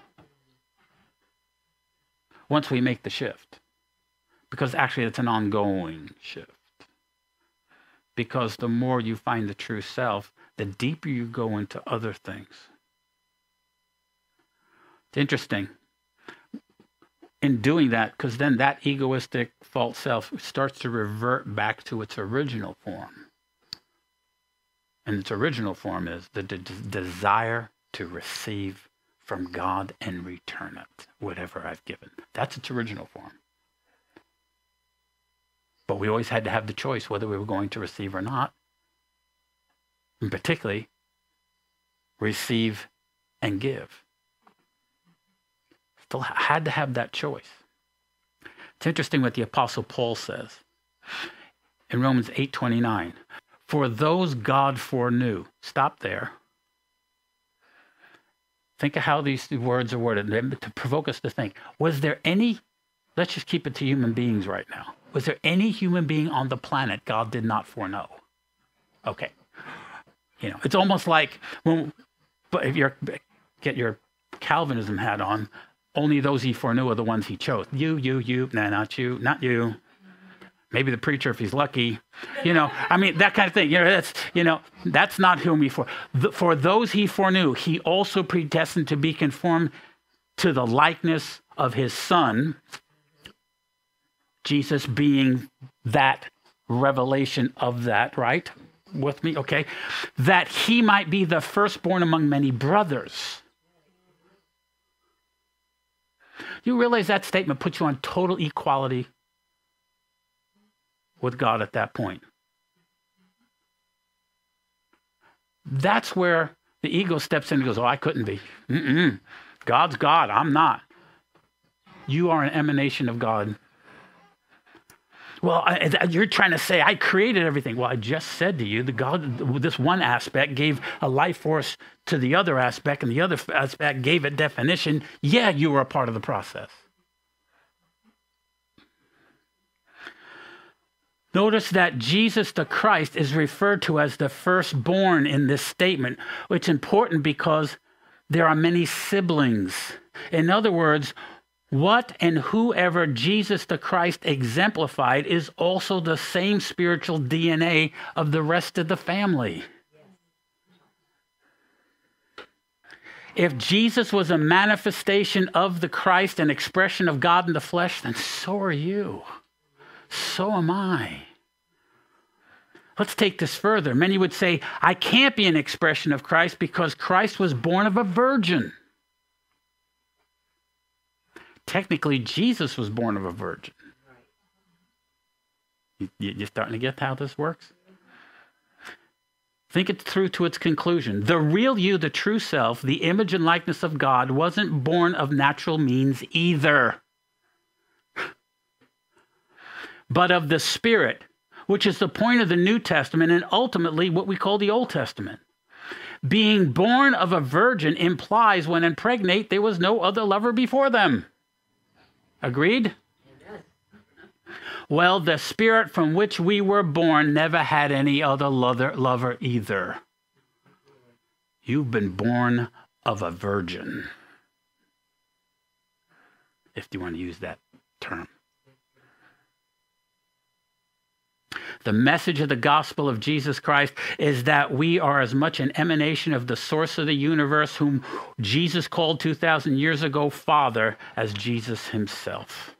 Once we make the shift. Because actually it's an ongoing shift. Because the more you find the true self, the deeper you go into other things. It's interesting. In doing that, because then that egoistic false self starts to revert back to its original form. And its original form is the desire to receive from God and return it, whatever I've given. That's its original form. But we always had to have the choice whether we were going to receive or not. And particularly, receive and give. Still had to have that choice. It's interesting what the Apostle Paul says in Romans 8:29. For those God foreknew. Stop there. Think of how these words are worded to provoke us to think. Was there any, let's just keep it to human beings right now. Was there any human being on the planet God did not foreknow? Okay. You know, it's almost like, but if you get your Calvinism hat on, only those he foreknew are the ones he chose. You, nah, not you, not you. Maybe the preacher if he's lucky. You know, I mean, that kind of thing. That's not whom he foreknew. For those he foreknew, he also predestined to be conformed to the likeness of his Son, Jesus being that revelation of that, right? With me, okay? That he might be the firstborn among many brothers. You realize that statement puts you on total equality with God at that point. That's where the ego steps in and goes, oh, I couldn't be. God's God, I'm not. You are an emanation of God. Well, you're trying to say I created everything. Well, I just said to you that God, this one aspect gave a life force to the other aspect, and the other aspect gave it definition. Yeah, you were a part of the process. Notice that Jesus the Christ is referred to as the firstborn in this statement, which is important because there are many siblings. In other words, what and whoever Jesus the Christ exemplified is also the same spiritual DNA of the rest of the family. If Jesus was a manifestation of the Christ, an expression of God in the flesh, then so are you. So am I. Let's take this further. Many would say, I can't be an expression of Christ because Christ was born of a virgin. Technically, Jesus was born of a virgin. You're starting to get how this works? Think it through to its conclusion. The real you, the true self, the image and likeness of God, wasn't born of natural means either, but of the Spirit, which is the point of the New Testament and ultimately what we call the Old Testament. Being born of a virgin implies when impregnate, there was no other lover before them. Agreed? Well, the Spirit from which we were born never had any other lover either. You've been born of a virgin, if you want to use that term. The message of the gospel of Jesus Christ is that we are as much an emanation of the source of the universe, whom Jesus called 2,000 years ago Father, as Jesus himself.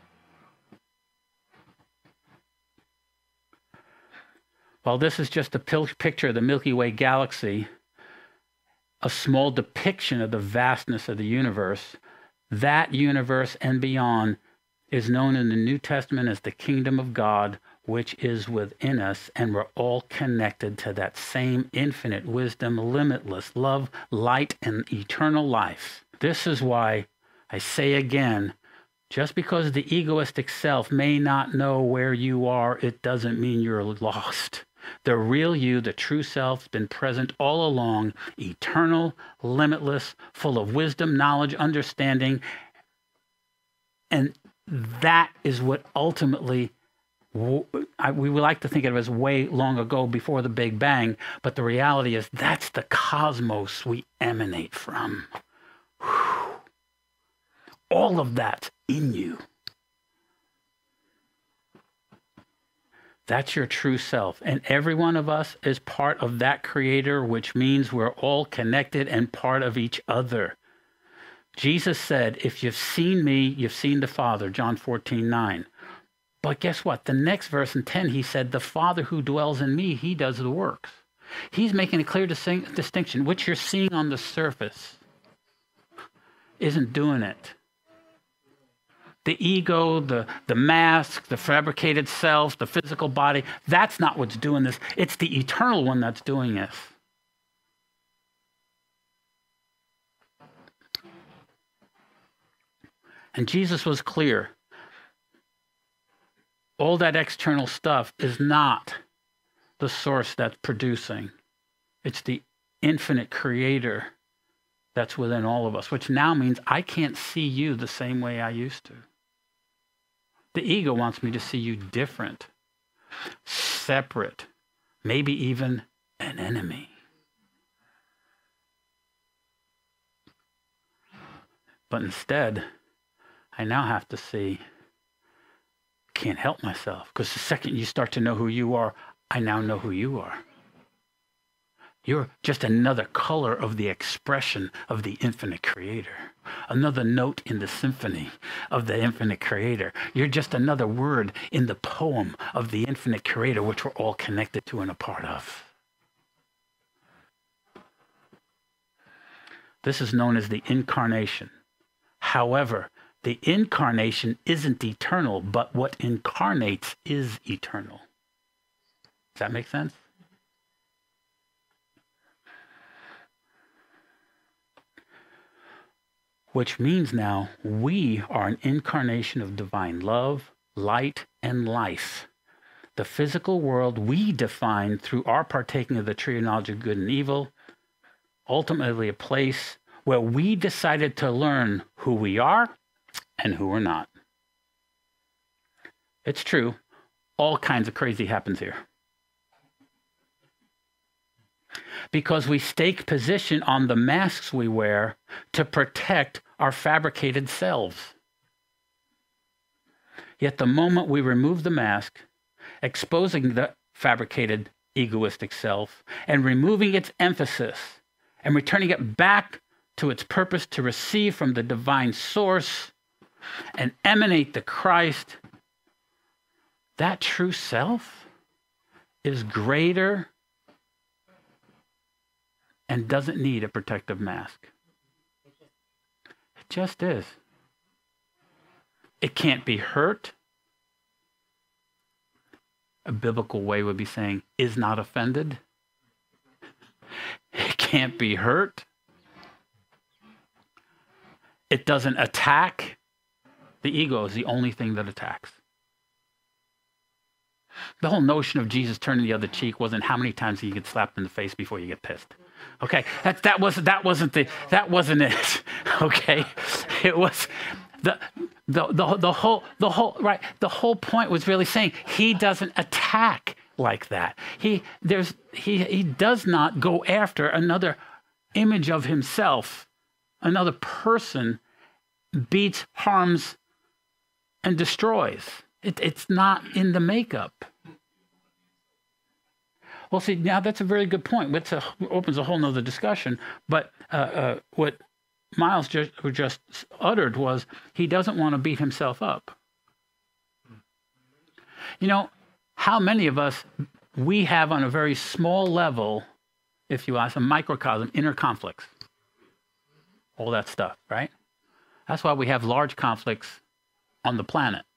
While this is just a picture of the Milky Way galaxy, a small depiction of the vastness of the universe, that universe and beyond is known in the New Testament as the kingdom of God, which is within us, and we're all connected to that same infinite wisdom, limitless love, light, and eternal life. This is why I say again, just because the egoistic self may not know where you are, it doesn't mean you're lost. The real you, the true self, has been present all along, eternal, limitless, full of wisdom, knowledge, understanding. And that is what ultimately, we would like to think of it as way long ago before the Big Bang, but the reality is that's the cosmos we emanate from. Whew. All of that's in you. That's your true self. And every one of us is part of that creator, which means we're all connected and part of each other. Jesus said, if you've seen me, you've seen the Father, John 14:9. But guess what? The next verse in 10, he said, the Father who dwells in me, he does the works. He's making a clear distinction. What you're seeing on the surface isn't doing it. The ego, the mask, the fabricated self, the physical body, that's not what's doing this. It's the eternal one that's doing this. And Jesus was clear. All that external stuff is not the source that's producing. It's the infinite creator that's within all of us, which now means I can't see you the same way I used to. The ego wants me to see you different, separate, maybe even an enemy. But instead, I now have to see, can't help myself, because the second you start to know who you are, I now know who you are. You're just another color of the expression of the infinite creator. Another note in the symphony of the infinite creator. You're just another word in the poem of the infinite creator, which we're all connected to and a part of. This is known as the incarnation. However, the incarnation isn't eternal, but what incarnates is eternal. Does that make sense? Which means now we are an incarnation of divine love, light, and life. The physical world we define through our partaking of the tree of knowledge of good and evil, ultimately a place where we decided to learn who we are and who we're not. It's true, all kinds of crazy happens here. Because we stake position on the masks we wear to protect our fabricated selves. Yet the moment we remove the mask, exposing the fabricated egoistic self and removing its emphasis and returning it back to its purpose to receive from the divine source and emanate the Christ, that true self is greater and doesn't need a protective mask. It just is. It can't be hurt. A biblical way would be saying, is not offended. It can't be hurt. It doesn't attack. The ego is the only thing that attacks. The whole notion of Jesus turning the other cheek wasn't how many times you get slapped in the face before you get pissed. Okay, that wasn't it. Okay, it was the whole point was really saying he doesn't attack like that. He does not go after another image of himself, another person, beats, harms, and destroys. It's not in the makeup. Well, see, now that's a very good point. It opens a whole nother discussion. But what Miles just uttered was he doesn't want to beat himself up. You know, how many of us, we have on a very small level, if you ask, a microcosm, inner conflicts. All that stuff, right? That's why we have large conflicts on the planet.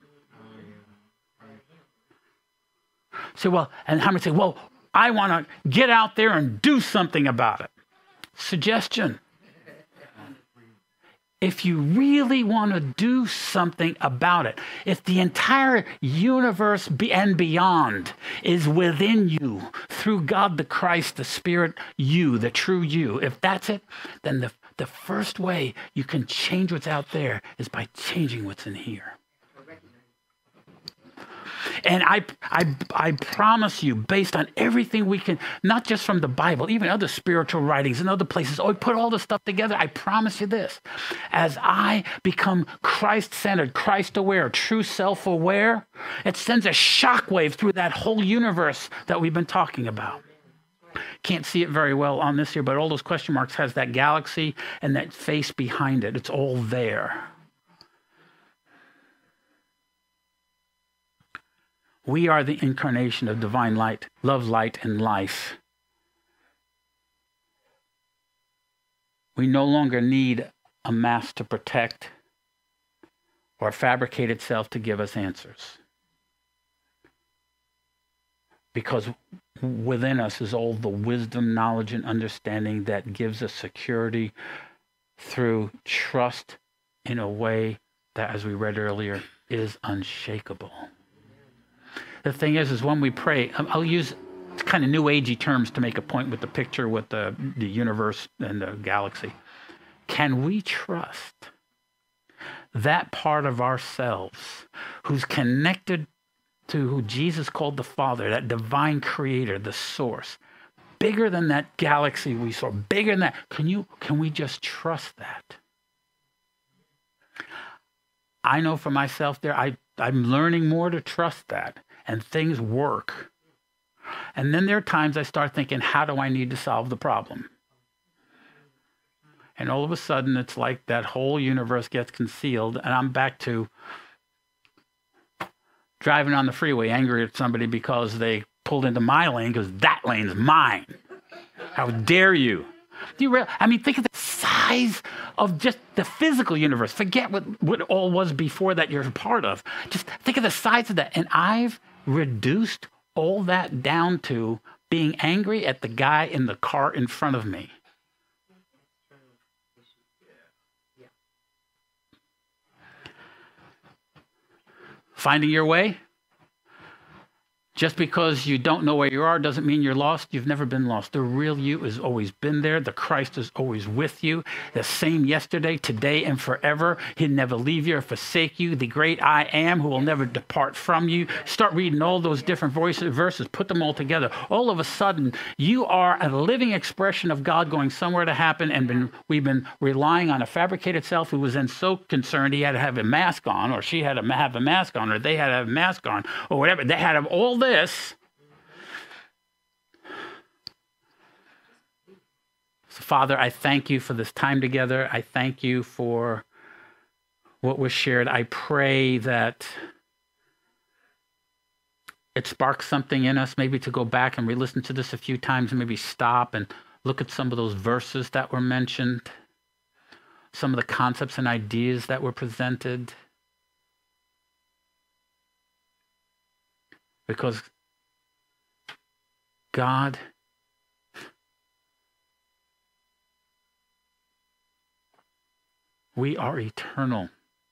So, well, and how many say, well, I want to get out there and do something about it. Suggestion. if you really want to do something about it, if the entire universe and beyond is within you through God the Christ, the Spirit, you, the true you, if that's it, then the first way you can change what's out there is by changing what's in here. And I promise you, based on everything we can, not just from the Bible, even other spiritual writings and other places, we put all this stuff together. I promise you this, as I become Christ-centered, Christ-aware, true self-aware, it sends a shockwave through that whole universe that we've been talking about. Can't see it very well on this here, but all those question marks has that galaxy and that face behind it. It's all there. We are the incarnation of divine light, love, light, and life. We no longer need a mask to protect or a fabricated self to give us answers. Because within us is all the wisdom, knowledge, and understanding that gives us security through trust in a way that, as we read earlier, is unshakable. The thing is when we pray, I'll use kind of new agey terms to make a point with the picture with the universe and the galaxy. Can we trust that part of ourselves who's connected to who Jesus called the Father, that divine creator, the source, bigger than that galaxy we saw, bigger than that? Can we just trust that? I know for myself there, I'm learning more to trust that. And things work. And then there are times I start thinking, how do I need to solve the problem? And all of a sudden, it's like that whole universe gets concealed, and I'm back to driving on the freeway angry at somebody because they pulled into my lane because that lane's mine. How dare you? Think of the size of just the physical universe. Forget what all was before that you're a part of. Just think of the size of that. And I've reduced all that down to being angry at the guy in the car in front of me. Finding your way? Just because you don't know where you are doesn't mean you're lost. You've never been lost. The real you has always been there. The Christ is always with you. The same yesterday, today, and forever. He'll never leave you or forsake you. The great I am who will never depart from you. Start reading all those different verses, put them all together. All of a sudden, you are a living expression of God going somewhere to happen, and we've been relying on a fabricated self who was then so concerned he had to have a mask on, or she had to have a mask on, or they had to have a mask on, or whatever. They had to have all this. So, Father, I thank you for this time together. I thank you for what was shared. I pray that it sparks something in us, maybe to go back and re-listen to this a few times and maybe stop and look at some of those verses that were mentioned, some of the concepts and ideas that were presented. Because God, we are eternal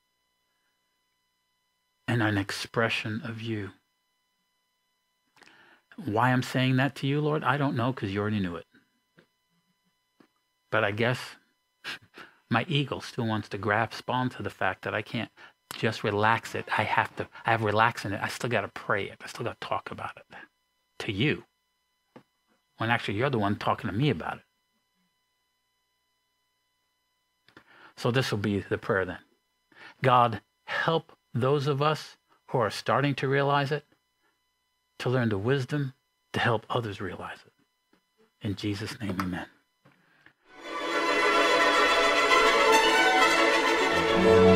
and an expression of you. Why I'm saying that to you, Lord, I don't know, because you already knew it. But I guess my ego still wants to grasp onto the fact that I can't just relax it. I have relax in it. I still got to pray it. I still got to talk about it to you. When actually you're the one talking to me about it. So this will be the prayer then. God, help those of us who are starting to realize it to learn the wisdom to help others realize it. In Jesus' name, amen.